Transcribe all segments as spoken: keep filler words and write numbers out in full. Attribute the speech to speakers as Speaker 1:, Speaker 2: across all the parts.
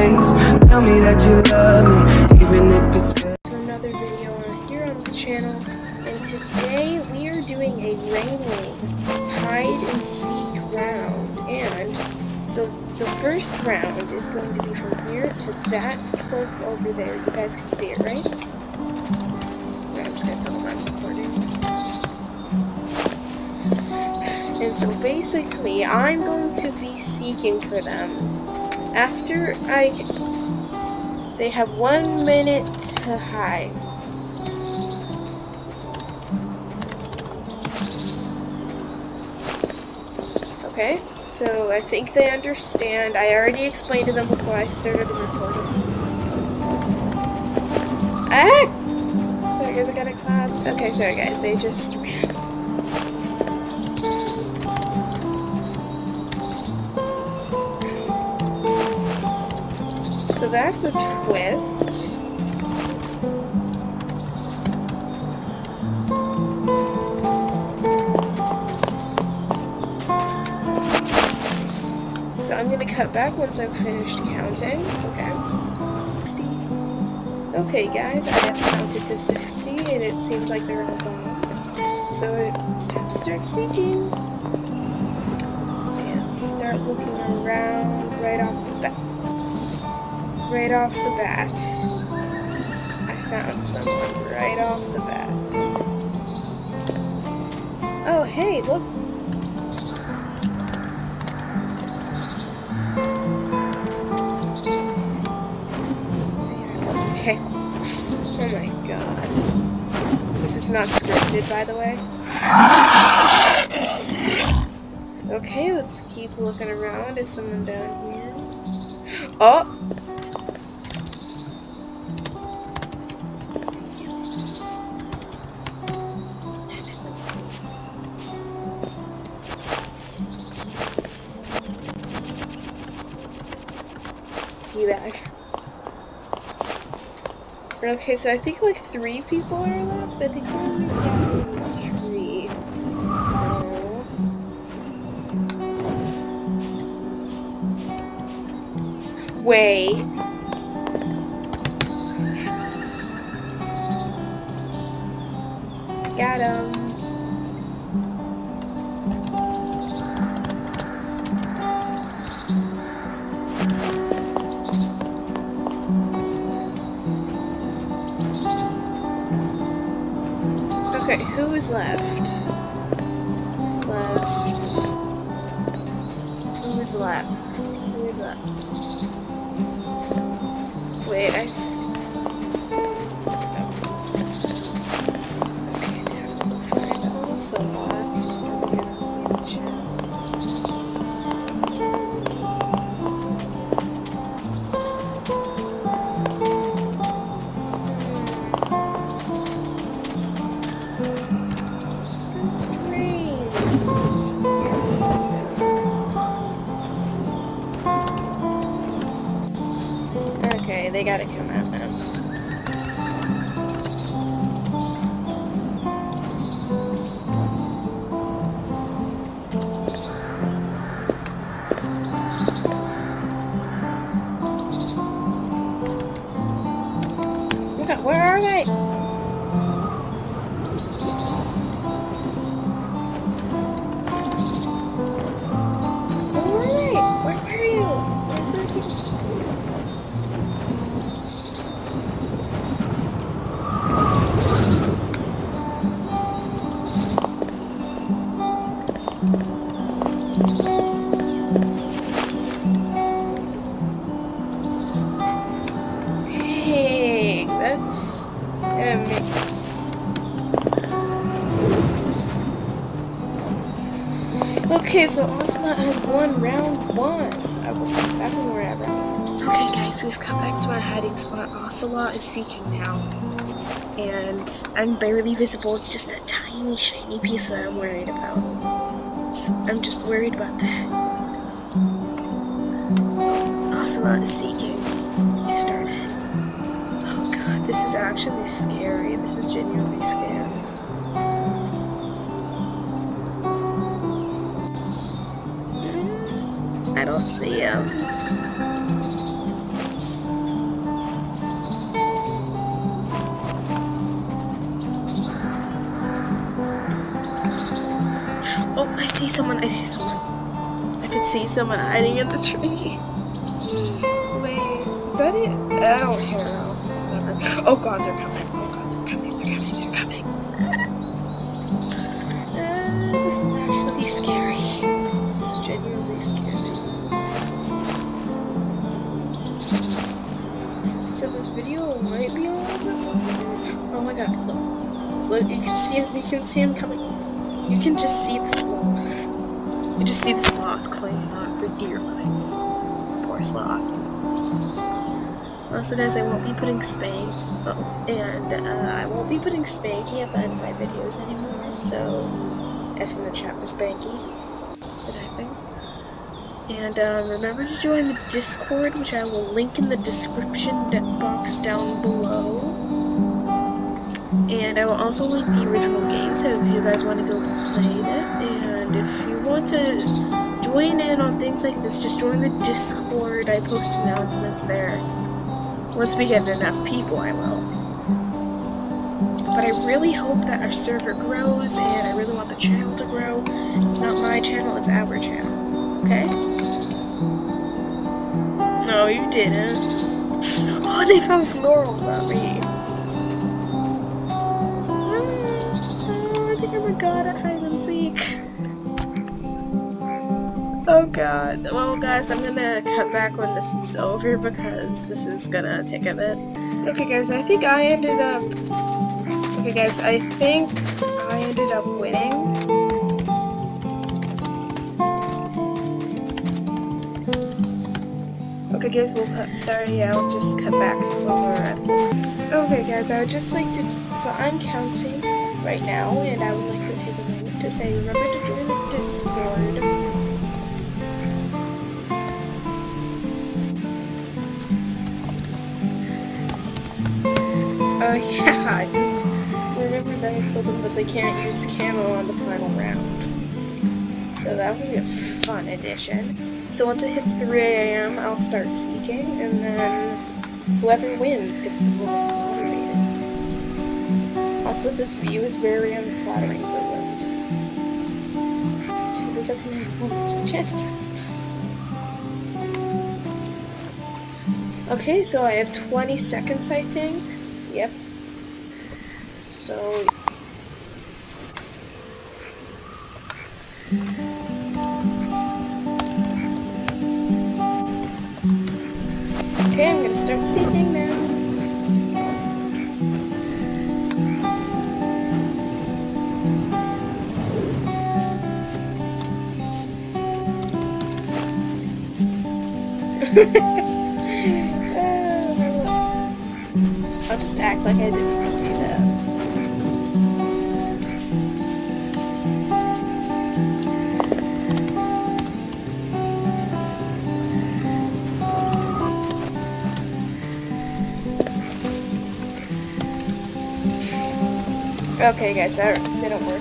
Speaker 1: face. Tell me that you love me, even if it's to
Speaker 2: another video here on the channel, and today we are doing a Rainwing hide and seek round. And so the first round is going to be from here to that cliff over there. You guys can see it, right? I'm just gonna tell them I'm recording. And so basically, I'm going to be seeking for them. After I... They have one minute to hide. Okay, so I think they understand. I already explained to them before I started the recording. Ah! Sorry guys, I got a clap. Okay, sorry guys, they just ran. So that's a twist. So I'm gonna cut back once I've finished counting. Okay. sixty. Okay guys, I have counted to sixty and it seems like they're all gone. So it's time to start seeking. And start looking around right off the bat. Right off the bat. I found someone right off the bat. Oh, hey, look. Okay. Oh my god. This is not scripted, by the way. Okay, let's keep looking around. Is someone down here? Oh! Teabag. Okay, so I think like three people are left. I think someone got in this tree. No. Way. Got him. Okay, who's left? Who's left? Who's left? Who's left? Wait, I... Okay, damn, we'll find also lot. I think it's in the chat. Okay, they gotta come out now. Okay, where are they? Where are they? Where are you? Where are you? Dang, that's amazing. Okay, so Ocelot has won round one. I will come back when we're at round one. Okay, guys, we've come back to my hiding spot. Ocelot is seeking now. And I'm barely visible. It's just that tiny, shiny piece that I'm worried about. It's, I'm just worried about that. Ocelot is seeking. He started. Oh god, this is actually scary. This is genuinely scary. I don't see him. Oh, I see someone. I see someone. I could see someone hiding in the tree. Wait, is that it? I don't care. Whatever. Oh god, they're coming. Oh god, they're coming. They're coming. They're coming. Uh, this is actually scary. It's genuinely scary. So this video might be a little bit longer. Oh my god, look. Look, you can see him. You can see him coming. You can just see the sloth. You just see the sloth clinging on for dear life. Poor sloth. Also, guys, I won't be putting spank. Oh, and uh, I won't be putting Spanky at the end of my videos anymore. So, F in the chat for Spanky. The typing. And um, remember to join the Discord, which I will link in the description box down below. And I will also link the original game, so if you guys want to go play it. And if you want to join in on things like this, just join the Discord. I post announcements there. Once we get enough people, I will. But I really hope that our server grows, and I really want the channel to grow. It's not my channel, it's our channel. Okay? No, you didn't. Oh, they found florals on me. Oh, I think I'm a god at hide and seek. Oh god. Well, guys, I'm gonna cut back when this is over because this is gonna take a bit. Okay, guys, I think I ended up. Okay, guys, I think I ended up winning. Okay, guys, we'll cut. Sorry, yeah, I'll just cut back while we're at this. Okay, guys, I would just like to. T so I'm counting right now, and I would like to take a minute to say, remember to join the Discord. Oh, uh, yeah, I just remember that I told them that they can't use camo on the final round. So that will be a fun addition. So once it hits three A M, I'll start seeking, and then whoever wins gets the world moderated. Also, this view is very unflattering for Rose. She'll be looking at women's channels. Okay, so I have twenty seconds, I think. Yep. So. Okay, I'm gonna start seeking now. I'll just act like I didn't see that. Okay, guys, that didn't work.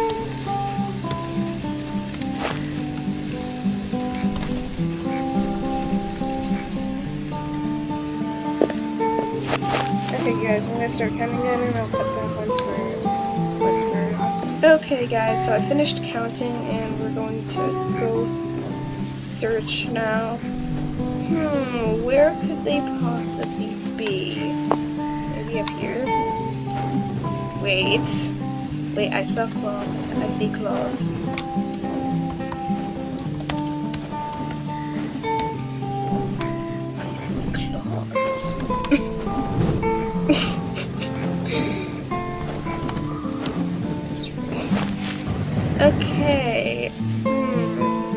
Speaker 2: Okay, guys, I'm gonna start counting in, and I'll cut back once we're once we're off. Okay, guys, so I finished counting, and we're going to go search now. Hmm, where could they possibly be? Maybe up here. Wait. Wait, I saw claws. I, saw, I see claws. I see claws. That's true. Okay. Hmm.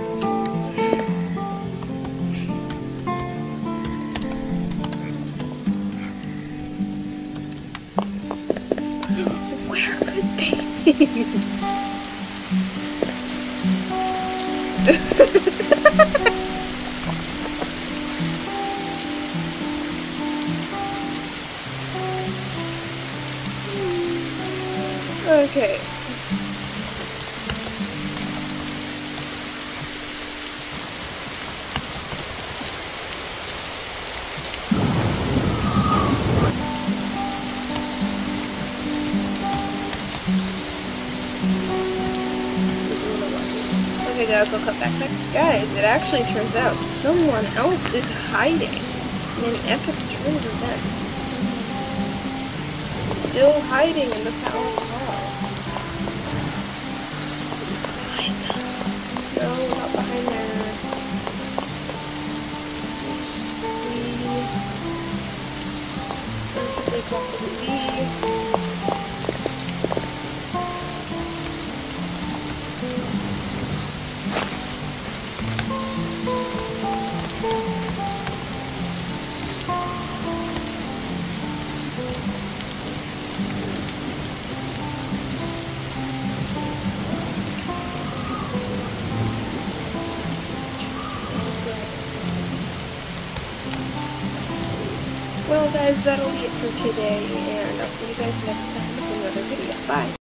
Speaker 2: Where could they be? Okay. Okay guys, I'll cut back back. Guys, it actually turns out someone else is hiding in an epic turn of events. Someone else still hiding in the palace hall. So let's find them. No, we're not behind there. Let's, let's see. Where could they possibly be? Well guys, that'll be it for today, and I'll see you guys next time with another video. Bye!